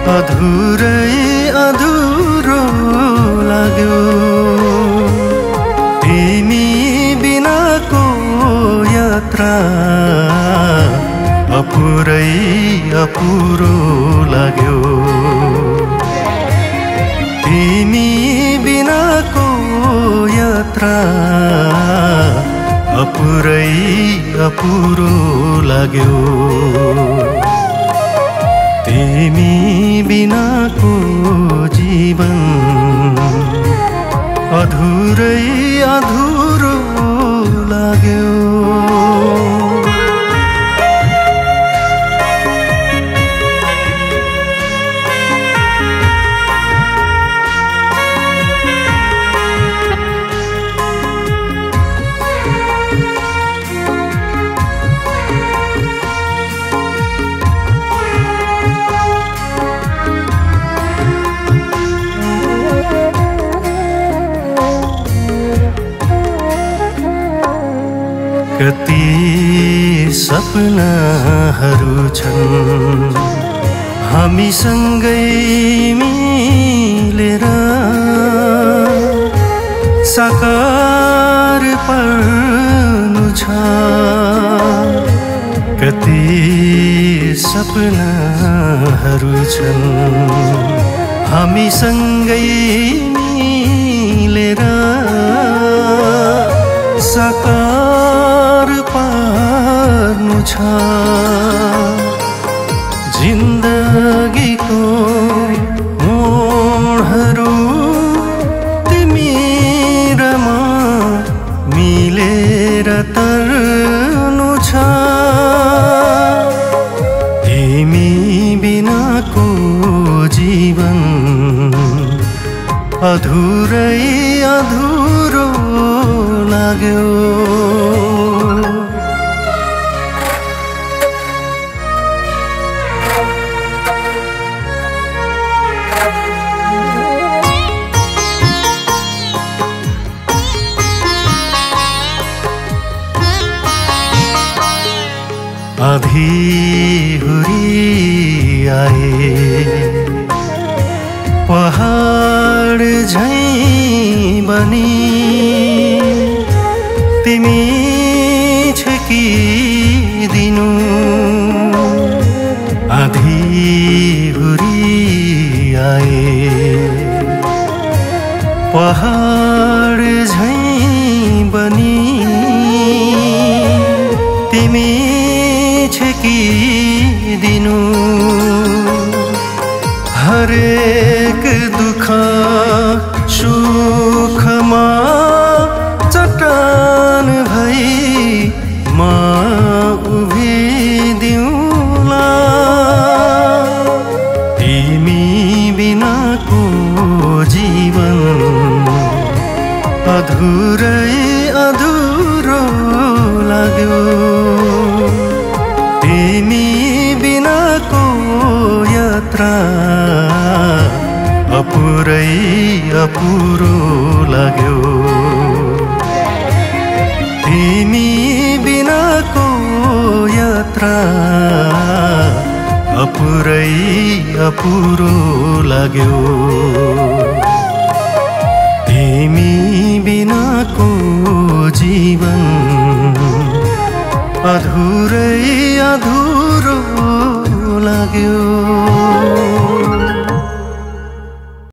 अधुरै अधुरो लाग्यो तिमी बिनाको यात्रा अपुरै अपुरो लाग्यो तिमी बिनाको यात्रा अपुरै अपुरो लाग्यो तिमी बिनाको जीवन अधुरै अधुरो लाग्यो कति सपनाहरू छन् हामीसँगै मिलेर साकार पर्नु छ कति सपनाहरू छन् हामीसँगै मिलेर साकार पार्नु छ जिन्दगीको मोडहरू तिमी र म मिलेर तर्नु छ तिमी बिनाको जीवन अधुरै अधुरो लाग्यो आँधीहुरी आए पहाड झैं बनी तिमी छेकिदिनु आँधीहुरी आए पहाड झैं बनी तिमी छेकिदिनु हरेक दुख सुखमा चट्टान भई म उभिदिउँला तिमी बिनाको जीवन अधुरै अधुरो लाग्यो तिमी बिनाको यात्रा अपुरै अपुरो लाग्यो तिमी बिनाको यात्रा अपुरै अपुरो लाग्यो